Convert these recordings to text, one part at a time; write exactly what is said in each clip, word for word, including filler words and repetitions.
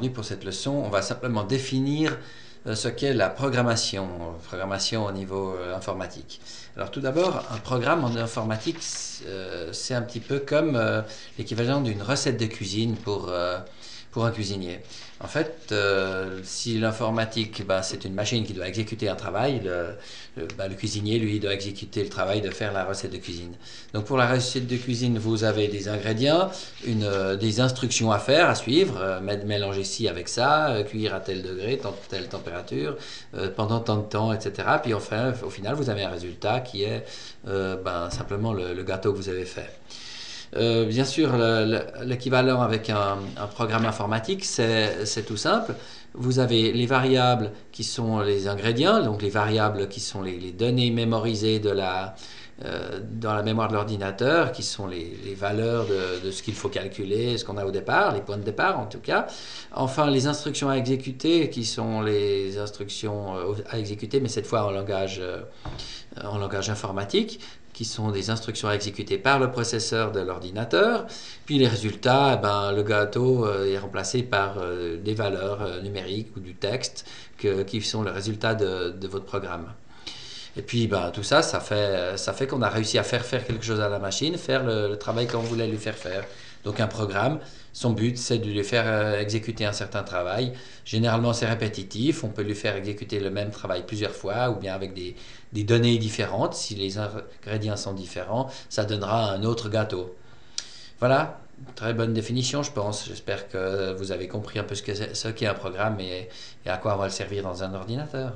aujourd'hui, pour cette leçon, on va simplement définir euh, ce qu'est la programmation, programmation au niveau euh, informatique. Alors tout d'abord, un programme en informatique, euh, c'est un petit peu comme euh, l'équivalent d'une recette de cuisine pour, euh, pour un cuisinier. En fait, euh, si l'informatique, ben, c'est une machine qui doit exécuter un travail, le, le, ben, le cuisinier, lui, doit exécuter le travail de faire la recette de cuisine. Donc pour la recette de cuisine, vous avez des ingrédients, une, euh, des instructions à faire, à suivre, euh, mélanger ci avec ça, euh, cuire à tel degré, tant, telle température, euh, pendant tant de temps, et cetera. Puis enfin, au final, vous avez un résultat qui est euh, ben, simplement le, le gâteau que vous avez fait. Euh, bien sûr, l'équivalent avec un, un programme informatique, c'est tout simple. Vous avez les variables qui sont les ingrédients, donc les variables qui sont les, les données mémorisées de la, euh, dans la mémoire de l'ordinateur, qui sont les, les valeurs de, de ce qu'il faut calculer, ce qu'on a au départ, les points de départ en tout cas. Enfin, les instructions à exécuter, qui sont les instructions à exécuter, mais cette fois en langage, euh, en langage informatique, qui sont des instructions à exécuter par le processeur de l'ordinateur. Puis les résultats, ben, le gâteau euh, est remplacé par euh, des valeurs euh, numériques ou du texte que, qui sont le résultat de, de votre programme. Et puis ben, tout ça, ça fait, ça fait qu'on a réussi à faire faire quelque chose à la machine, faire le, le travail qu'on voulait lui faire faire. Donc un programme, son but, c'est de lui faire euh, exécuter un certain travail. Généralement, c'est répétitif. On peut lui faire exécuter le même travail plusieurs fois ou bien avec des, des données différentes. Si les ingrédients sont différents, ça donnera un autre gâteau. Voilà, très bonne définition, je pense. J'espère que vous avez compris un peu ce qu'est ce qu'est un programme et, et à quoi on va le servir dans un ordinateur.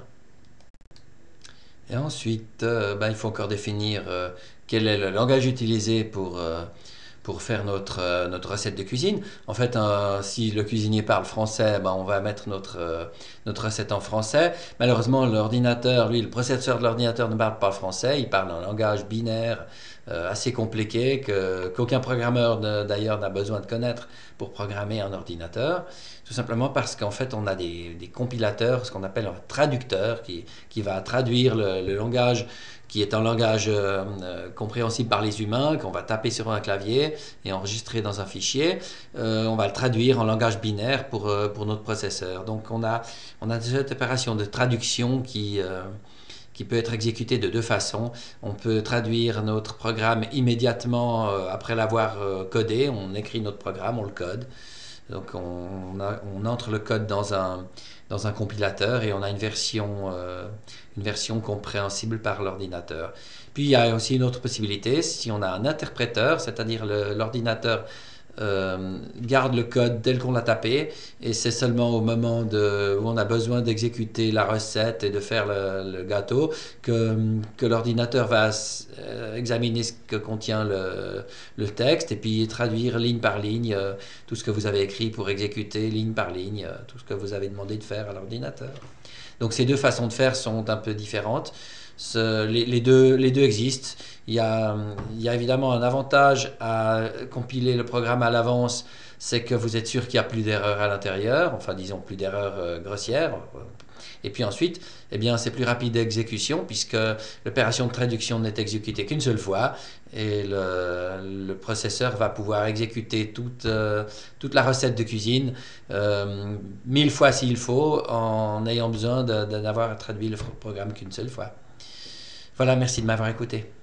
Et ensuite, euh, ben, il faut encore définir euh, quel est le langage utilisé pour... Euh, pour faire notre, euh, notre recette de cuisine. En fait, euh, si le cuisinier parle français, ben, on va mettre notre, euh, notre recette en français. Malheureusement, l'ordinateur, lui, le processeur de l'ordinateur ne parle pas français, il parle un langage binaire euh, assez compliqué que, qu'aucun programmeur d'ailleurs n'a besoin de connaître pour programmer un ordinateur. Tout simplement parce qu'en fait, on a des, des compilateurs, ce qu'on appelle un traducteur, qui, qui va traduire le, le langage qui est un langage euh, euh, compréhensible par les humains, qu'on va taper sur un clavier et enregistrer dans un fichier. Euh, on va le traduire en langage binaire pour, euh, pour notre processeur. Donc on a, on a cette opération de traduction qui, euh, qui peut être exécutée de deux façons. On peut traduire notre programme immédiatement euh, après l'avoir euh, codé. On écrit notre programme, on le code. Donc on, a, on entre le code dans un, dans un compilateur et on a une version, euh, une version compréhensible par l'ordinateur. Puis il y a aussi une autre possibilité, si on a un interpréteur, c'est-à-dire l'ordinateur euh, garde le code tel qu'on l'a tapé et c'est seulement au moment de, où on a besoin d'exécuter la recette et de faire le, le gâteau que, que l'ordinateur va euh, examiner ce que contient le, le texte et puis traduire ligne par ligne euh, tout ce que vous avez écrit pour exécuter ligne par ligne euh, tout ce que vous avez demandé de faire à l'ordinateur. Donc ces deux façons de faire sont un peu différentes. Ce, les, les, deux, les deux existent. Il y, a, il y a évidemment un avantage à compiler le programme à l'avance, c'est que vous êtes sûr qu'il n'y a plus d'erreurs à l'intérieur, enfin disons plus d'erreurs euh, grossières. Et puis ensuite, eh bien, c'est plus rapide d'exécution puisque l'opération de traduction n'est exécutée qu'une seule fois et le, le processeur va pouvoir exécuter toute, euh, toute la recette de cuisine euh, mille fois s'il faut en ayant besoin de, de n'avoir traduit le programme qu'une seule fois. Voilà, merci de m'avoir écouté.